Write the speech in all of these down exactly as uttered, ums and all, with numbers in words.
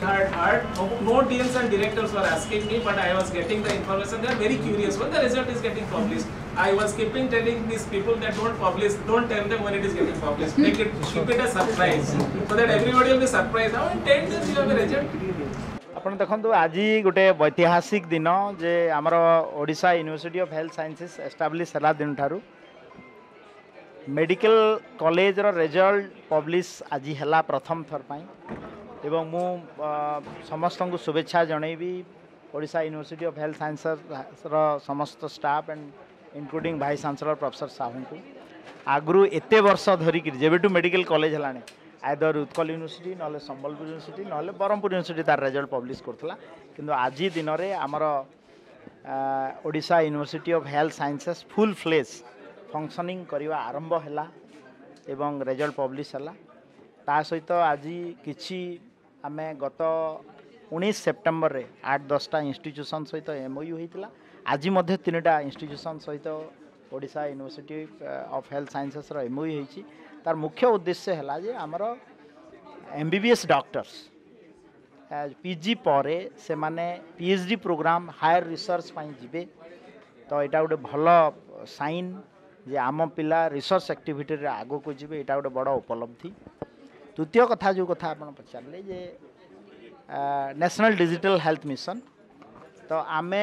had heard. No, no deans and directors were asking me, but I was getting the information. They are very curious when the result is getting published. I was keeping telling these people that don't publish, don't tell them when it is getting published. Make it, keep it a surprise, so that everybody will be surprised. Now in ten days you have a result. ଆପଣ ଦେଖନ୍ତୁ ଆଜି ଗୋଟେ ଐତିହାସିକ ଦିନ ଯେ ଆମର Odisha university of health sciences establish ହେଲା ଦିନଠାରୁ मेडिकल कॉलेज रो रिजल्ट पब्लिश आज है प्रथम थर पाई एवं मु समस्त को शुभेच्छा जनईबी Odisha university of health sciences रो समस्त staff and including vice chancellor professor Sahu को आगु एते वर्ष धरिक जेबेठू मेडिकल कॉलेज है आइदर उत्कल यूनिवर्सिटी ना संबलपुर यूनिवर्सिटी ना ब्रह्मपुर यूनिवर्सिटी तार रिजल्ट पब्लिश करथला किंतु आज दिन में आमर Odisha university of health sciences full fledge functioning करवा आरंभ है एवं रिजल्ट पब्लिश है ता सहित आज किछि आमे गत उन्नीस सेप्टेम्बर रे आठ दसटा इंस्टीट्यूशन सहित एमओयू होता आज मध्य तीनटा इंस्टीट्यूशन सहित Odisha university of health sciences रो एमओयू होती तार मुख्य उद्देश्य है जे आमर एमबीबीएस डॉक्टर्स पीजी पर से माने पीएचडी प्रोग्राम हायर रिसर्च पाई जिबे तो यहाँ गोटे भल साइन जे आम पिला रिसर्च एक्टिविटी रे आगो को जी यहाँ गोटे बड़ उपलब्धि द्वितीय कथा जो कथा आप पचारे जे नेशनल डिजिटल हेल्थ मिशन तो आमे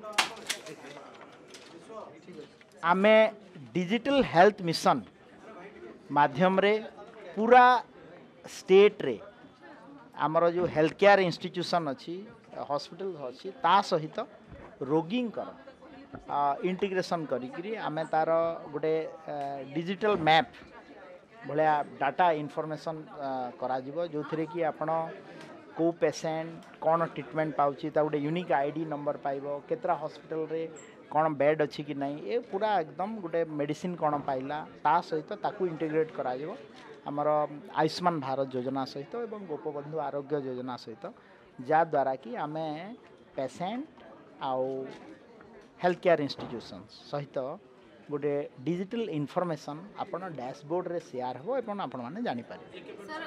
आमे डिजिटल हेल्थ मिशन माध्यम रे पूरा स्टेट रे आमर जो हेल्थ केयर इंस्टीट्यूशन अच्छी हॉस्पिटल अच्छी ता सहित रोगी इंटीग्रेशन करी आमे तार गोटे डिजिटल मैप भाया डाटा इनफॉरमेशन करा जिवो जो थरे कि आपण को पेशेंट कौन ट्रीटमेंट पाउची ता गोटे यूनिक आईडी नंबर पाइबो केतरा हॉस्पिटल रे कौन बेड अच्छी कि नहीं ये पूरा एकदम गोटे मेडिसिन कौन पाइला ता सहित ताकू इंटीग्रेट करा जिवो आमर आयुष्मान भारत योजना सहित एवं गोपबंधु आरोग्य योजना सहित जा द्वारा कि आमे पेशेंट आउ हेल्थ केयर इंस्टीट्यूशन सहित गोटे डिजिटल इनफॉरमेशन आपण डैशबोर्ड रे शेयर हो एवं आपण माने जानि पारे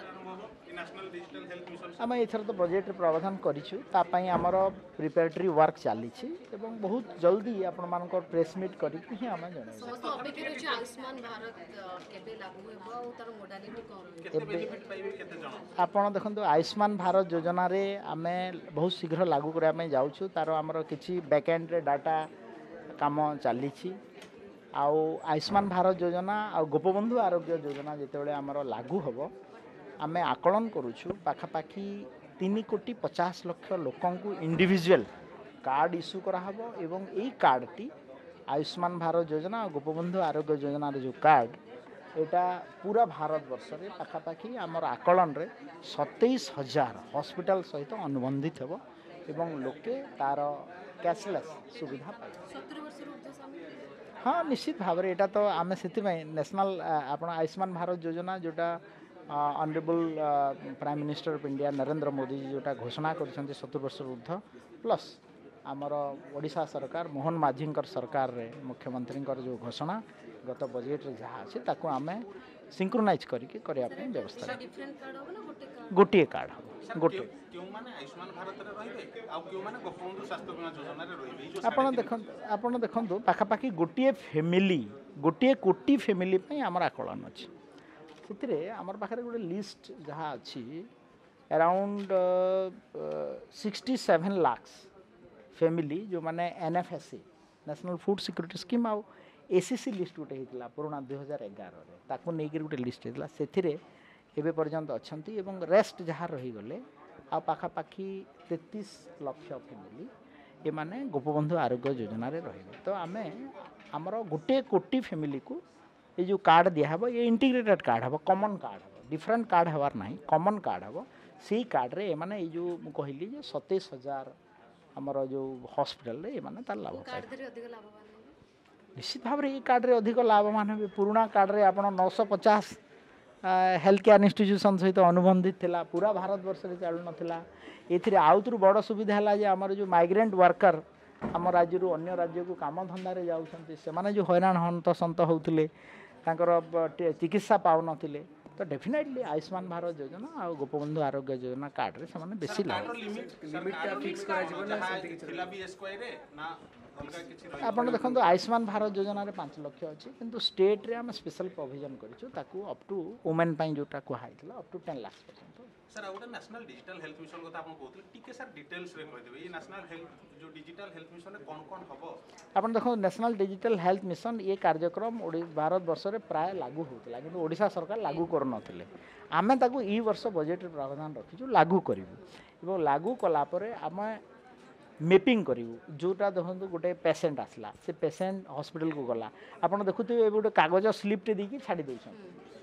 आम एथर तो बजेट प्रावधान करिछु तापाई आमर प्रिपेरेटरी वर्क चली एवं बहुत जल्दी आपण मानकर प्रेस मीट करिकि ही आम जणे समस्त अपेक्षा रही आयुष्मान भारत केबे लागू हेबो और तार मोडालिटी कोन बेनिफिट पाइबे केते जण आपण देखंतु आयुष्मान भारत योजना रे आमे बहुत शीघ्र लागू करा में जाउछु तार आमर किछि बैकएंड रे डाटा काम चली आउ आयुष्मान भारत योजना आ गोपबंधु आरोग्य योजना जितेबाला आमर लागू हम आमे आकलन करुछु पाखापाखि तीन कोटी पचास लक्ष लोकं को इंडिविजुअल कार्ड इश्यू कराहबो एवं यही कार्ड टी आयुष्मान भारत योजना और गोपबंधु आरोग्य योजना जो कार्ड एटा पूरा भारत वर्ष रे पाखापाखि आमर आकलन रे सत्ताईस हजार हॉस्पिटल सहित अनुबंधित हेबो एवं लोके तार कैशलेस सुविधा पाइबे हाँ निश्चित भाव में यहाँ तो आम से नेशनल आप आयुष्मान भारत योजना जोटा honourable prime minister of India Narendra Modi ji जोटा घोषणा कर सत्तर वर्ष ऊर्ध्व प्लस आमर ओडिशा सरकार मोहन माझी सरकार रे मुख्यमंत्री जो घोषणा गत बजेट रे जहाँ अच्छे ताकू आम सिंक्रोनाइज करके करने व्यवस्था गोटे कार्ड हम गोटे आपण देखंतु आपण देखंतु पाखापाखि गोटे फैमिली गोटे कोटी फैमिली पे आमर आकलन अच्छी से आमर पाखे गोटे लिस्ट जहाँ अच्छी around sixty seven lakhs family जो माने NFSC national food security scheme आउ एसीसी लिस्ट गोटे होता पुराना दुई हजार एगार ताकू नहीं गोटे लिस्ट होता से एवं पर्यंत अच्छा एवं रेस्ट जहाँ रहीगले आ पाखापाखि तैंतीस लक्ष फैमिली ये माने गोपबंधु आरोग्य योजना रे रहिबे तो आमे आमर गोटे कोटी फैमिली को ये जो कार्ड दिया ये इंटीग्रेटेड कार्ड हम कॉमन कार्ड हम डिफरेंट कार्ड हबार ना कॉमन कार्ड हम से कार्ड रे माने ये जो कहली जे सत्ताईस हजार आमर जो हॉस्पिटल रे माने तार लाभ निश्चित भाव ये कार्ड रे अधिक लाभवान हे पुराना कार्ड रे आपण नौ सौ पचास हेल्थ केयर इंस्टीट्यूशन सहित अनुबंधित थिला पूरा भारत वर्ष रे चालू नथिला एथिरे आउतरु बड़ सुविधा है जे आमर जो माइग्रेंट वर्कर आम राज्य अन्य राज्य को काम धंदा जाऊँच से जो हैरान हंत सत होते चिकित्सा पाऊन तो डेफिनेटली आयुष्मान भारत योजना और गोपबंधु आरोग्य योजना कार्ड रे से बेसी लाभ आप देखो आयुष्मान भारत योजन पांच लक्ष अच्छी किंतु स्टेट रे आम स्पेशल प्रोविजन करूँ अप टू वुमेन जोटा कहला अप टू टेन लाख पर्यंत सर आउट नेशनल डिजिटल हेल्थ मिशन কথা আপন কইতলে টিকে सर डिटेल्स रे কই देबे ये नेशनल हेल्थ जो डिजिटल हेल्थ मिशन रे कोन कोन हबो आपन देखो नेशनल डिजिटल हेल्थ मिशन ये कार्यक्रम भारत वर्ष रे प्राय लागू होतला किंतु ओडिशा सरकार लागू कर नथिले आमे ताकू ई वर्ष बजेट रे प्रावधान रखिजु लागू करिवु एवं लागू कला परे आमे मैपिंग करिवु जोटा देखंतु गोटे पेशेंट आसला से पेशेंट हॉस्पिटल को गला आपन देखुथिबे गोटे कागज स्लिप टे देकी छाडी देउछन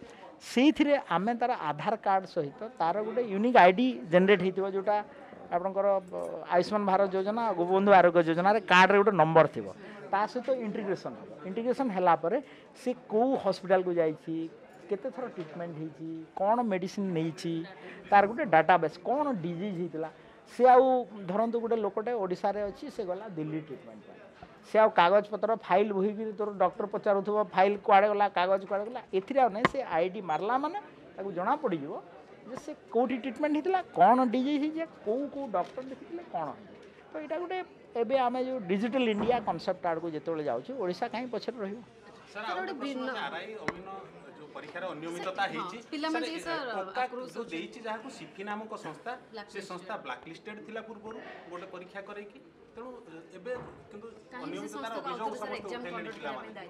से आमे तार आधार कार्ड सहित तार गोटे यूनिक आईडी जनरेट होता जोटा आपंकर आयुष्मान भारत योजना गोपबंधु आरोग्य योजना रे कार्ड रे गोटे नंबर थी ता सहित इंटीग्रेशन हम इंटीग्रेशन है सी कौ हॉस्पिटल को जाइए केते थर ट्रीटमेंट होती कौन मेडिसिन नहीं तार गोटे डाटाबेस कौन डिजीज होता सी आउ धरतु गोटे लोकटे ओडिशा रे अच्छी से गला दिल्ली ट्रीटमेंट से आ कागज पत्र फाइल बोहीकि तोर डॉक्टर पचारूथबो फाइल कुआड़े गला कागज कुआड़े गला एथिरा नै से आईडी मारला माने ताकू जना पड़ी जिवो जे से कोठी ट्रीटमेंट हितला कोन डिजीज हिजे को को डॉक्टर देखितले कोन तो एटा गुटे एबे आमे जो डिजिटल इंडिया कांसेप्ट आड़ को जेतोले जाउची ओडिसा काई पछर रहियो सर आ भिन्न आरआई अमिनो जो परीक्षार अनियमितता हेची पिलामन सर आक्रोश जो देइची जहा को सिफी नामक संस्था से संस्था ब्लैक लिस्टेड थिला पूर्व गोटे परीक्षा करे कि तेणु एबे किंतु अनियमिततार अभियोग समस्त उठेले पिला माने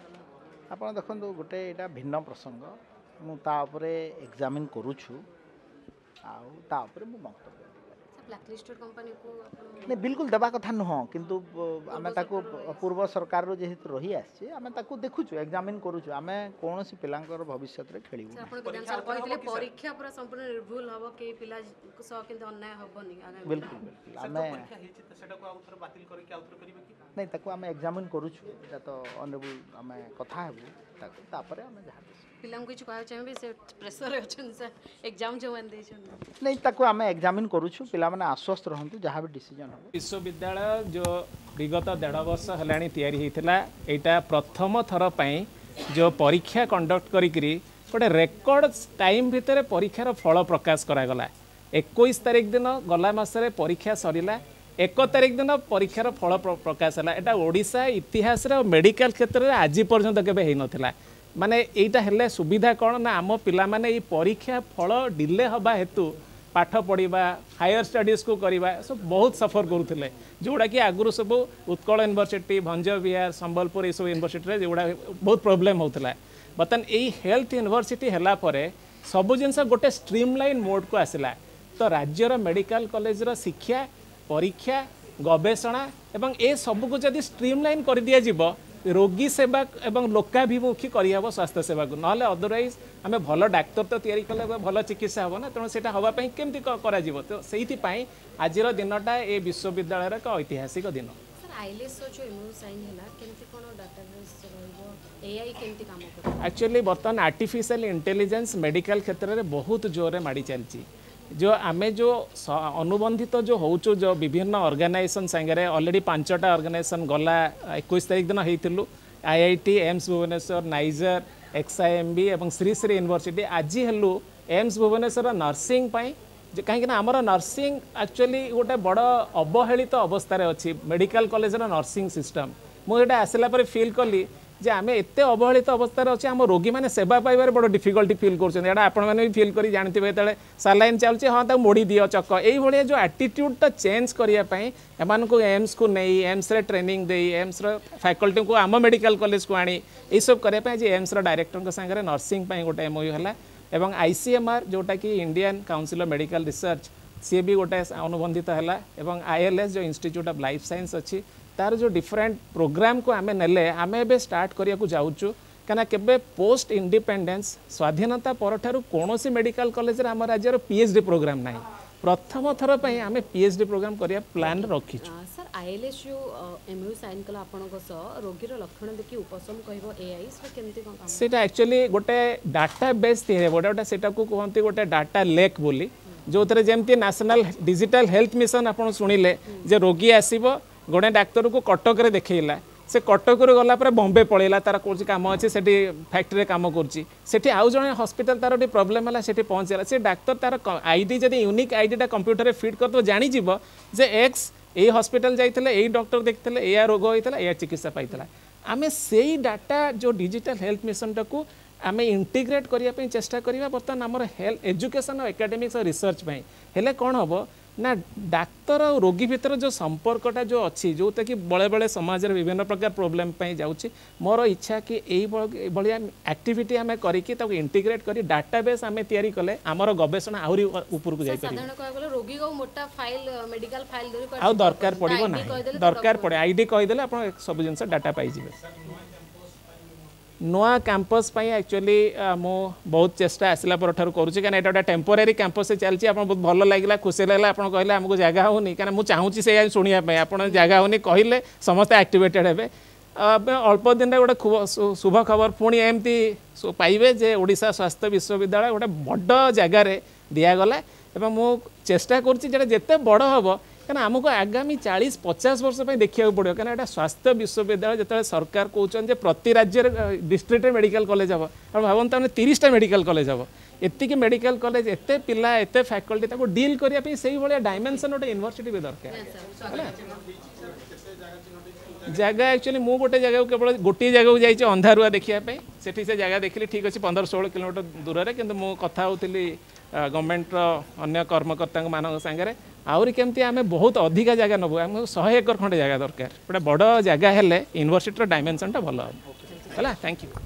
आपण देखंतु गोटे एटा भिन्न प्रसंग मु ता ऊपर एग्जामिन करूछु आ ता ऊपर मु मंतव्य ब्लैक लिस्टेड कंपनी को नहीं बिल्कुल देवा कथा नुह किंतु आमे ताको पूर्व सरकार रो जेहेतु रही आछि आमे ताको देखुछु एग्जामिन करूछु आमे कोनोसी पिलांकर भविष्य रे खेलिबु आपण विधान सर कहितले परीक्षा पूरा संपूर्ण निर्भुल हबो के पिला सह किंतु अन्याय हबोनी बिल्कुल बिल्कुल आमे परीक्षा हेछि त सेटा को आउथर बातिल करी के आउथर करिवे कि नहीं ताको आमे एग्जामिन करूछु एटा तो ऑनरेबल आमे कथा हेबु ताको तापरे आमे जहा पिलांग किछ कहै छै से प्रेशर अछन सर एग्जाम जो वन देछन नहीं ताको आमे एग्जामिन करूछु पिला माने आश्वस्त रहंतु जहा भी डिसीजन हो विश्वविद्यालय जो विगत डेढ़ वर्ष हेलाणी तैयारी होता यहाँ प्रथम थर पाई जो परीक्षा कंडक्ट करी गोटे रेकर्ड टाइम भितर परीक्षार फल प्रकाश करागला इक्कीस तारिख दिन गला मासरे परीक्षा सरिला एक तारिख दिन परीक्षार फल प्रकाश है यहाँ ओडिशा इतिहास मेडिकल क्षेत्र में आज पर्यंत केबे हो नथिला माने एटा हेले सुविधा कौन ना आम पिला माने ये परीक्षा फल डिले हवा हेतु पाठ पढ़ा हायर स्टडीज को करवा सब बहुत सफर करुले जोड़ा कि आगुरी सब उत्कल यूनिवर्सिटी भंज विहार संबलपुर ये यूनिवर्सिटी जोड़ा बहुत प्रोब्लेम होता बर्तमान यही हेल्थ यूनिवर्सिटी है सब जिनस गोटे स्ट्रीमलाइन मोड को आसला तो राज्यर मेडिकल कॉलेज शिक्षा परीक्षा गवेषणा एवं ए सबको जदि स्ट्रीमलाइन कर दिया जिवो रोगी सेवा एवं लोकाभिमुखी करहब स्वास्थ्य सेवा को ना अदरवाइज आम भल डाक्तर तो तैयारी कले भल चिकित्सा हम ना तेणु से हाँपाई केमती कर तो से आज दिनटा ये विश्वविद्यालय एक ऐतिहासिक दिन एक्चुअली बर्तमान आर्टिफिशियल इंटेलिजेंस मेडिकल क्षेत्र में बहुत जोर माड़ी चलती जो आमे जो अनुबंधित तो जो होचु जो विभिन्न ऑर्गेनाइजेशन संगे ऑलरेडी पांचटा ऑर्गेनाइजेशन गला इक्कीस तारिख दिन होइतिलु IIT AIIMS Bhubaneswar NISER XIMB एवं श्री श्री यूनिवर्सिटी आज हेलु एम्स भुवनेश्वर नर्सिंग पाई कहीं आमर नर्सिंग एक्चुअली गोटे बड़ अवहेलित अवस्था अच्छी मेडिकल कॉलेज नर्सिंग सिस्टम मुझे आसला पर फील कली जे आमे एते अवहेलित अवस्था अच्छे आम रोगी मैंने सेवा पाइबार बड़ डिफिकल्टी फील कर आपने भी फील कर जानते जो सालाइन चलती हाँ तक मोड़ी दियो चक ये जो आटीट्यूडटा चेंज करने एम को एम्स को नहीं एम्स रे ट्रेनिंग दे एम्स फैकल्टी को आम मेडिकल कॉलेज को आनी ये सब करने एम्स डायरेक्टर सागर नर्सिंग गोटे एमओयू है एवं आईसीएमआर जोटा कि Indian council of medical research सी भी गोटे अनुबंधित है एवं आईएलएस जो इंस्टीट्यूट ऑफ लाइफ साइंस अच्छी तार जो डिफरेंट प्रोग्राम को आमे नेले आमे एबे स्टार्ट करिया को जाउछु कना केबे पोस्ट इंडिपेंडेंस स्वाधीनता परठारु कोनोसी मेडिकल कॉलेज रे हमर राज्यर पीएचडी प्रोग्राम नाही प्रथम थर पई आमे पीएचडी प्रोग्राम करिया प्लान रखिछु सर आईएलएस जो एमयू साइन कला आपन को स रोगी रो लक्षण देखि उपशम कहबो एआई से केमति कोन काम सेटा एक्चुअली गोटे डाटाबेस थिए गोटे सेटा को कहंती गोटे डाटा लेक बोली जो थरे जेमति नेशनल डिजिटल हेल्थ मिशन आपन सुनिले जे रोगी आसीबो गोटे डाक्तर को कटक रे देखैला से कटक गला बॉम्बे पलैला तार कौन कम अच्छे से फैक्ट्री काम कर आउ जड़े हस्पिटाल तार गोटे प्रोब्लेम है से पहुँचला से डाक्तर तार आईडी जब यूनिक आईडीटा कंप्यूटर फिट कर जानीज जे एक्स ये हस्पिटाल जाइए ये डॉक्टर देखते या रोग होता या चिकित्सा पाई आमे से डाटा जो डिजिटल हेल्थ मिशन टाक आम इंटीग्रेट करने चेष्टा करवा बर्तमान आमर हेल्थ एजुकेशन और एकेडमिक्स और रिसर्च हेले कौन हम ना डाक्तर और रोगी भितर जो संपर्कटा जो अच्छी जोटा कि बड़े बड़े समाज में विभिन्न प्रकार प्रोब्लेम जाऊँगी मोर इच्छा कि यही एक्टिविटी आम करके इंटीग्रेट कर डाटाबेस आम तैयारी कले आमर गवेषणा आहरी ऊपर को जाइए रोगी को मोटा फाइल मेडिकल फाइल आ दरकार पड़ो ना दरकार पड़े आईडी कहीदेले आप सब जिन डाटा पाइबे नुआ कैंपस एक्चुअली मो बहुत चेष्टा आसला पर करुँचे कहीं गोटे टेम्पोरारी कैंपस से चलती आप बहुत भल लगे खुशी लगे आप कहले आमको जगह होनी कहीं मुझे चाहूँगी से शुणापी आप जगह होनी कहले समस्ते एक्टिवेटेड हे अल्प दिन में गोटे शुभ खबर पुणी एमती पाइबे जे ओडिशा स्वास्थ्य विश्वविद्यालय गोटे बड़ जगार दिगला एवं मु चेष्टा करते बड़ हम क्या आमको आगामी चालीस पचास वर्ष देखा पड़ो क्या स्वास्थ्य विश्वविद्यालय जो सरकार कहते प्रति राज्य डिस्ट्रिक्ट मेडिकल कॉलेज हम भावता मैंने तीस टा मेडिकल कॉलेज हम एतिक मेडिकल कॉलेज एत पिला एत फैकल्टी डील करने से भाया डायमेंशन गोटे यूनिवर्सिटी भी दरकार जगह एक्चुअली मु गोटे जगह केवल गोटे जगह जाइए अंधारुआ देखापी से से जगह देखिली ठीक अच्छे पंद्रह षोल किलोमीटर दूर में किंतु मु कथा होती गवर्नमेंट अन्य कर्मकर्ता मान सागर आहरी केमती आम बहुत अधिका जगह नबू आम सौ एकर खंडे जगह दरकार गोटे बड़ जगह हेले यूनिवर्सिटी डायमेंशनटा भल है थैंक यू।